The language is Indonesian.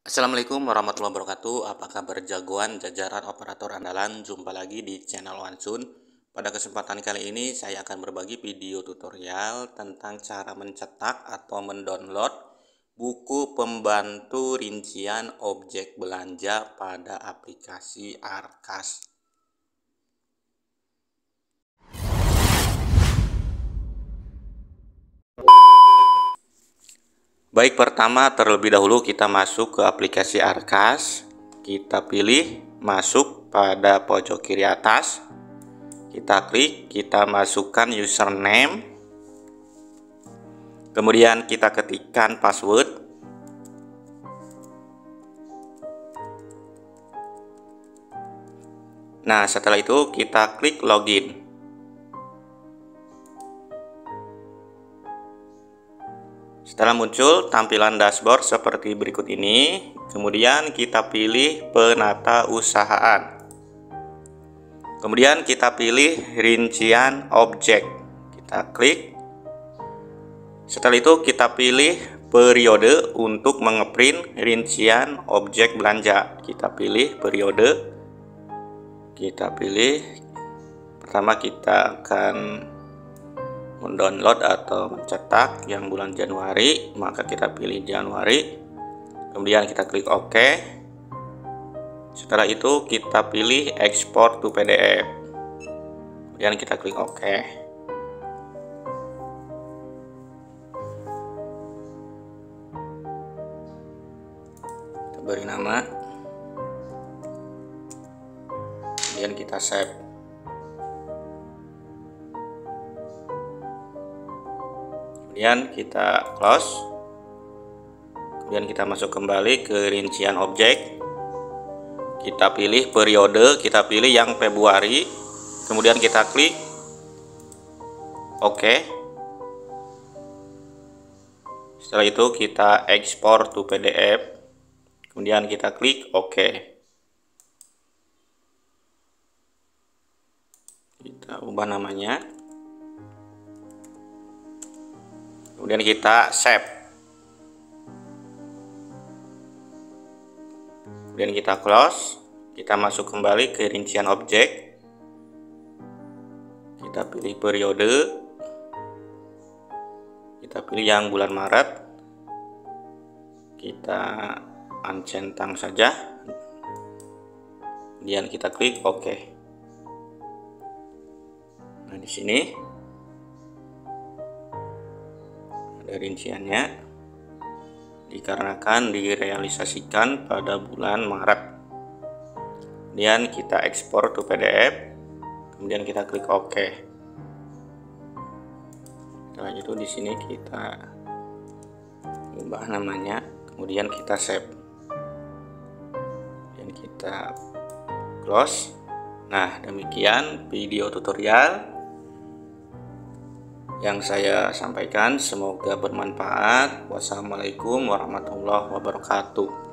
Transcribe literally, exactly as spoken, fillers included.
Assalamualaikum warahmatullahi wabarakatuh. Apa kabar jagoan jajaran operator andalan? Jumpa lagi di channel Wansun. Pada kesempatan kali ini saya akan berbagi video tutorial tentang cara mencetak atau mendownload buku pembantu rincian objek belanja pada aplikasi Arkas. Baik, pertama terlebih dahulu kita masuk ke aplikasi Arkas. Kita pilih masuk pada pojok kiri atas. Kita klik, kita masukkan username. Kemudian kita ketikkan password. Nah, setelah itu kita klik login. Setelah muncul tampilan dashboard seperti berikut ini, kemudian kita pilih penata usahaan. Kemudian kita pilih rincian objek. Kita klik. Setelah itu kita pilih periode untuk mengeprint rincian objek belanja. Kita pilih periode. Kita pilih. Pertama kita akan mendownload atau mencetak yang bulan Januari, maka kita pilih Januari. Kemudian kita klik OK. Setelah itu kita pilih export to P D F. Kemudian kita klik OK. Kita beri nama. Kemudian kita save. Kemudian kita close. Kemudian kita masuk kembali ke rincian objek. Kita pilih periode, kita pilih yang Februari. Kemudian kita klik OK. Setelah itu kita ekspor to P D F. Kemudian kita klik OK. Kita ubah namanya. Kemudian kita save. Kemudian kita close. Kita masuk kembali ke rincian objek. Kita pilih periode. Kita pilih yang bulan Maret. Kita uncentang saja. Kemudian kita klik OK. Nah, di sini ada rinciannya, dikarenakan direalisasikan pada bulan Maret. Kemudian kita ekspor to P D F. Kemudian kita klik OK. Setelah itu di sini kita ubah namanya. Kemudian kita save. Dan kita close. Nah, demikian video tutorial yang saya sampaikan, semoga bermanfaat. Wassalamualaikum warahmatullahi wabarakatuh.